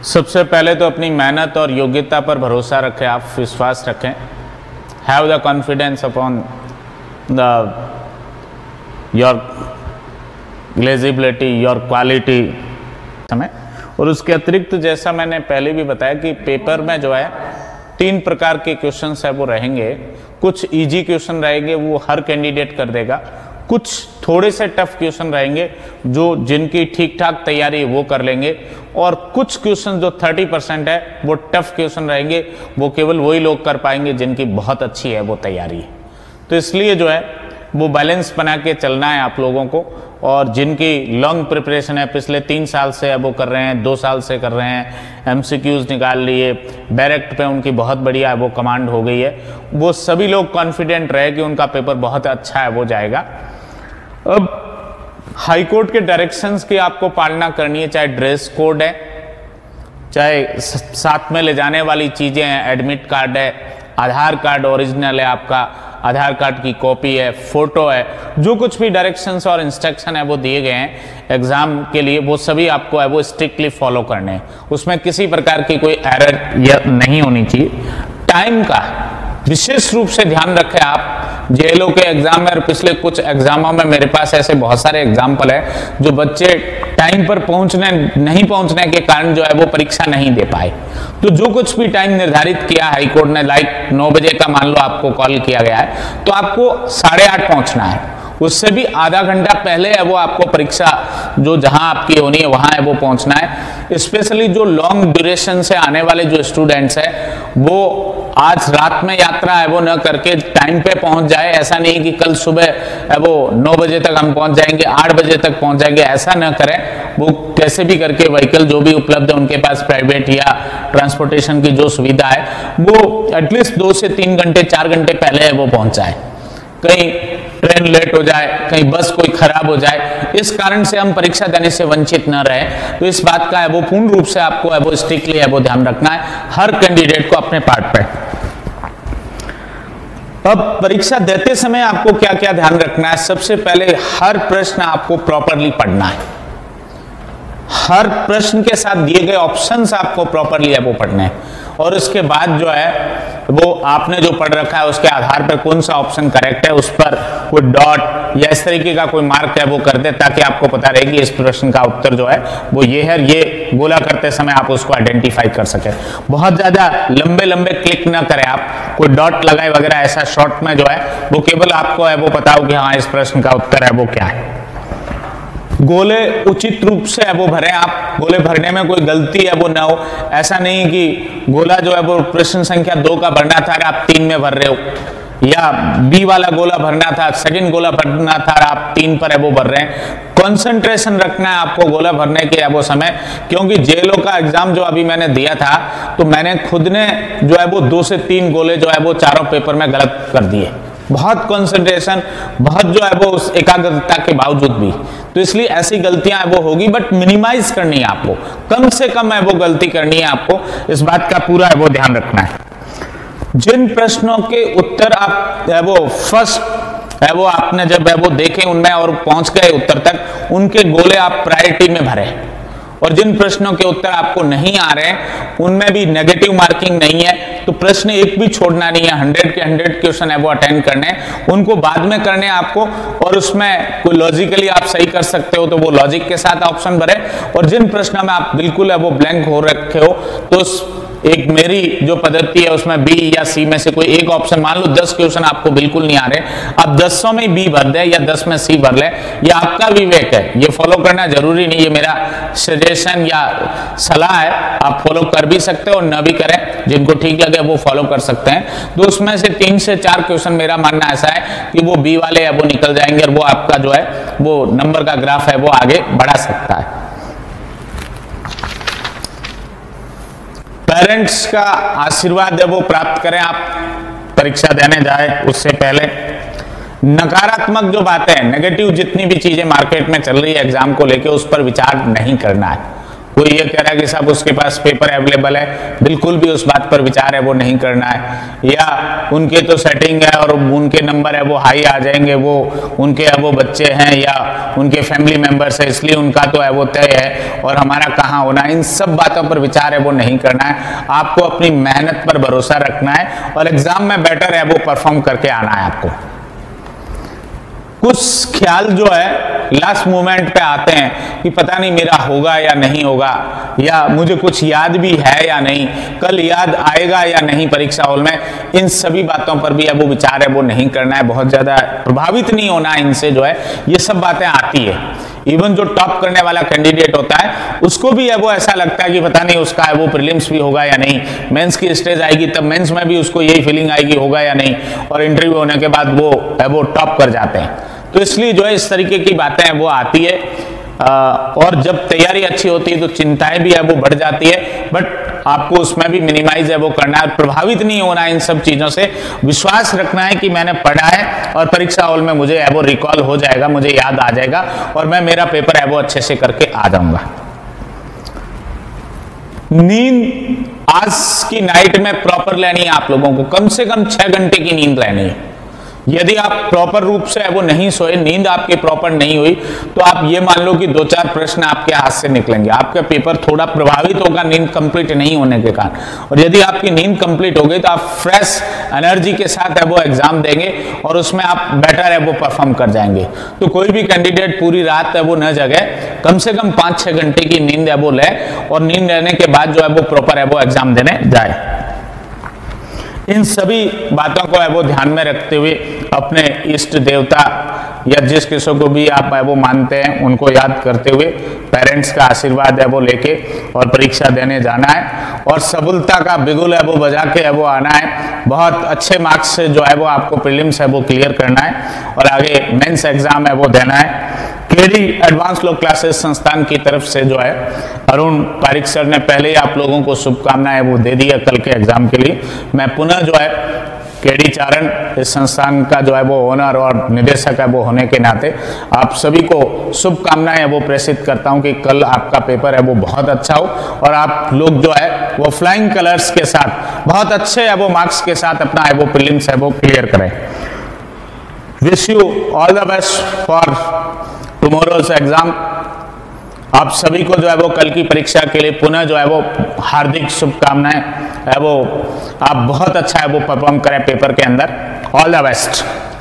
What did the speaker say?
सबसे पहले तो अपनी मेहनत और योग्यता पर भरोसा रखें, आप विश्वास रखें। Have the confidence upon the your eligibility, your quality समय। और उसके अतिरिक्त जैसा मैंने पहले भी बताया कि पेपर में जो है 3 प्रकार के क्वेश्चंस है वो रहेंगे। कुछ इजी क्वेश्चन रहेंगे, वो हर कैंडिडेट कर देगा। कुछ थोड़े से टफ क्वेश्चन रहेंगे जो जिनकी ठीक ठाक तैयारी है वो कर लेंगे, और कुछ क्वेश्चन जो 30% है वो टफ क्वेश्चन रहेंगे, वो केवल वही लोग कर पाएंगे जिनकी बहुत अच्छी है वो तैयारी है। तो इसलिए जो है वो बैलेंस बना के चलना है आप लोगों को। और जिनकी लॉन्ग प्रिपरेशन है, पिछले 3 साल से है वो कर रहे हैं, 2 साल से कर रहे हैं, MCQs निकाल लिए, डायरेक्ट पे उनकी बहुत बढ़िया है वो कमांड हो गई है, वो सभी लोग कॉन्फिडेंट रहे कि उनका पेपर बहुत अच्छा है वो जाएगा। अब हाई कोर्ट के डायरेक्शंस की आपको पालना करनी है, चाहे ड्रेस कोड है, चाहे साथ में ले जाने वाली चीज़ें हैं, एडमिट कार्ड है, आधार कार्ड ओरिजिनल है आपका, आधार कार्ड की कॉपी है, फोटो है, जो कुछ भी डायरेक्शंस और इंस्ट्रक्शन है वो दिए गए हैं एग्जाम के लिए, वो सभी आपको है वो स्ट्रिक्टली फॉलो करने हैं। उसमें किसी प्रकार की कोई एरर या नहीं होनी चाहिए। टाइम का विशेष रूप से ध्यान रखें आप। जेएलओ के एग्जाम में और पिछले कुछ एग्जामों में मेरे पास ऐसे बहुत सारे एग्जाम्पल है जो बच्चे टाइम पर नहीं पहुंचने के कारण जो है वो परीक्षा नहीं दे पाए। तो जो कुछ भी टाइम निर्धारित किया हाई कोर्ट ने, लाइक 9 बजे का मान लो आपको कॉल किया गया है, तो आपको 8:30 पहुंचना है, उससे भी आधा घंटा पहले है वो आपको परीक्षा जो जहां आपकी होनी है वहां है वो पहुंचना है। स्पेशली जो लॉन्ग ड्यूरेशन से आने वाले जो स्टूडेंट्स हैं वो आज रात में यात्रा है वो न करके टाइम पे पहुंच जाए। ऐसा नहीं कि कल सुबह है वो 9 बजे तक हम पहुंच जाएंगे, 8 बजे तक पहुंच जाएंगे, ऐसा न करें। वो कैसे भी करके व्हीकल जो भी उपलब्ध है उनके पास, प्राइवेट या ट्रांसपोर्टेशन की जो सुविधा है, वो एटलीस्ट 2 से 3 घंटे 4 घंटे पहले है वो पहुंच जाए। कहीं ट्रेन लेट हो जाए, कहीं बस कोई खराब हो जाए, इस कारण से हम परीक्षा देने से वंचित न रहे। तो इस बात का है वो पूर्ण रूप से आपको है वो स्ट्रिक्टली है वो ध्यान रखना है हर कैंडिडेट को अपने पार्ट पे। अब परीक्षा देते समय आपको क्या क्या ध्यान रखना है? सबसे पहले हर प्रश्न आपको प्रॉपरली पढ़ना है। हर प्रश्न के साथ दिए गए ऑप्शंस आपको प्रॉपरली है वो पढ़ने हैं, और उसके बाद जो है वो आपने जो पढ़ रखा है उसके आधार पर कौन सा ऑप्शन करेक्ट है उस पर कोई डॉट या इस तरीके का कोई मार्क है वो कर दे, ताकि आपको पता रहे कि इस प्रश्न का उत्तर जो है वो ये है। ये गोला करते समय आप उसको आइडेंटिफाई कर सके। बहुत ज्यादा लंबे लंबे क्लिक ना करें आप, कोई डॉट लगाए वगैरह, ऐसा शॉर्ट में जो है वो केवल आपको है वो पता हो कि हाँ इस प्रश्न का उत्तर है वो क्या है। गोले उचित रूप से है वो भरें आप, गोले भरने में कोई गलती है वो ना हो। ऐसा नहीं कि गोला जो है वो प्रश्न संख्या 2 का भरना था और आप 3 में भर रहे हो, या बी वाला गोला भरना था, सेकंड गोला भरना था और आप 3 पर है वो भर रहे हैं। कंसंट्रेशन रखना है आपको गोला भरने के वो समय, क्योंकि जेएलओ का एग्जाम जो अभी मैंने दिया था तो मैंने खुद ने जो है वो 2 से 3 गोले जो है वो चारों पेपर में गलत कर दिए। बहुत कंसंट्रेशन, बहुत जो है वो उस एकाग्रता के बावजूद भी। तो इसलिए ऐसी गलतियां वो होगी, बट मिनिमाइज करनी है आपको, कम से कम है वो गलती करनी है आपको। इस बात का पूरा है वो ध्यान रखना है। जिन प्रश्नों के उत्तर आप है वो फर्स्ट है वो आपने जब है वो देखे उनमें और पहुंच गए उत्तर तक, उनके गोले आप प्रायोरिटी में भरें। और जिन प्रश्नों के उत्तर आपको नहीं आ रहे हैं उनमें भी नेगेटिव मार्किंग नहीं है, तो प्रश्न एक भी छोड़ना नहीं है। 100 के 100 क्वेश्चन है वो अटेंड करने, उनको बाद में करने आपको। और उसमें कोई लॉजिकली आप सही कर सकते हो तो वो लॉजिक के साथ ऑप्शन भरे, और जिन प्रश्नों में आप बिल्कुल है वो ब्लैंक हो रखे हो तो एक मेरी जो पद्धति है उसमें बी या सी में से कोई एक ऑप्शन, मान लो 10 क्वेश्चन आपको बिल्कुल नहीं आ रहे, आप 10 में बी भर दे या 10 में सी भर ले, ये आपका विवेक है, ये फॉलो करना जरूरी नहीं, ये मेरा सजेशन या सलाह है। आप फॉलो कर भी सकते हो और न भी करें, जिनको ठीक लगे वो फॉलो कर सकते हैं। तो उसमें से 3 से 4 क्वेश्चन मेरा मानना ऐसा है कि वो बी वाले है वो निकल जाएंगे, और वो आपका जो है वो नंबर का ग्राफ है वो आगे बढ़ा सकता है। पेरेंट्स का आशीर्वाद है वो प्राप्त करें आप परीक्षा देने जाए उससे पहले। नकारात्मक जो बातें हैं, नेगेटिव जितनी भी चीजें मार्केट में चल रही है एग्जाम को लेके, उस पर विचार नहीं करना है। कोई ये कह रहा है कि साहब उसके पास पेपर अवेलेबल है, बिल्कुल भी उस बात पर विचार है वो नहीं करना है। या उनके तो सेटिंग है और उनके नंबर है वो हाई आ जाएंगे, वो उनके है वो बच्चे हैं या उनके फैमिली मेंबर्स है इसलिए उनका तो है वो तय है और हमारा कहाँ होना है। इन सब बातों पर विचार है वो नहीं करना है। आपको अपनी मेहनत पर भरोसा रखना है और एग्जाम में बेटर है वो परफॉर्म करके आना है। आपको कुछ ख्याल जो है लास्ट मोमेंट पे आते हैं कि पता नहीं मेरा होगा या नहीं होगा, या मुझे कुछ याद भी है या नहीं, कल याद आएगा या नहीं परीक्षा हॉल में। इन सभी बातों पर भी अब वो विचार है वो नहीं करना है, बहुत ज्यादा प्रभावित नहीं होना है इनसे जो है। ये सब बातें आती है, इवन जो टॉप करने वाला कैंडिडेट होता है उसको भी है वो ऐसा लगता है कि पता नहीं उसका है वो प्रीलिम्स भी होगा या नहीं, मेंस की स्टेज आएगी तब मेंस में भी उसको यही फीलिंग आएगी होगा या नहीं, और इंटरव्यू होने के बाद वो है वो टॉप कर जाते हैं। तो इसलिए जो है इस तरीके की बातें हैं वो आती है। और जब तैयारी अच्छी होती है तो चिंताएं भी है वो बढ़ जाती है, बट आपको उसमें भी मिनिमाइज है वो करना है, प्रभावित नहीं होना है इन सब चीजों से। विश्वास रखना है कि मैंने पढ़ा है और परीक्षा हॉल में मुझे है वो रिकॉल हो जाएगा, मुझे याद आ जाएगा और मैं मेरा पेपर है वो अच्छे से करके आ जाऊंगा। नींद आज की नाइट में प्रॉपर लेनी है आप लोगों को, कम से कम 6 घंटे की नींद लेनी है। यदि आप प्रॉपर रूप से वो नहीं सोए, नींद आपकी प्रॉपर नहीं हुई, तो आप ये मान लो कि 2-4 प्रश्न आपके हाथ से निकलेंगे, आपका पेपर थोड़ा प्रभावित होगा नींद कंप्लीट नहीं होने के कारण। और यदि आपकी नींद कंप्लीट हो गई तो आप फ्रेश एनर्जी के साथ है वो एग्जाम देंगे और उसमें आप बेटर है वो परफॉर्म कर जाएंगे। तो कोई भी कैंडिडेट पूरी रात है वो न जगे, कम से कम 5-6 घंटे की नींद है वो ले और नींद लेने के बाद जो है वो प्रॉपर है वो एग्जाम देने जाए। इन सभी बातों को है वो ध्यान में रखते हुए अपने इष्ट देवता या जिस किसी को भी आप है वो मानते हैं उनको याद करते हुए पेरेंट्स का आशीर्वाद है वो लेके और परीक्षा देने जाना है और सफलता का बिगुल है वो बजा के है वो आना है। बहुत अच्छे मार्क्स से जो है वो आपको प्रीलिम्स है वो क्लियर करना है और आगे मेंस एग्जाम है वो देना है। केडी एडवांस लो क्लासेस संस्थान की तरफ से जो है अरुण पारिक सर ने पहले ही आप लोगों को शुभकामनाएं वो दे दी है कल के एग्जाम के लिए। मैं पुनः जो है केडी चारण इस संस्थान का जो है वो ओनर और निदेशक है वो होने के नाते आप सभी को शुभकामनाएं वो प्रेषित करता हूं कि कल आपका पेपर है वो बहुत अच्छा हो और आप लोग जो है वो फ्लाइंग कलर्स के साथ बहुत अच्छे है वो मार्क्स के साथ अपना है वो प्रीलिम्स है वो क्लियर करें। Wish you all the best for tomorrow's exam. आप सभी को जो है वो कल की परीक्षा के लिए पुनः जो है वो हार्दिक शुभकामनाएं है वो, आप बहुत अच्छा है वो परफॉर्म करें पेपर के अंदर। All the best.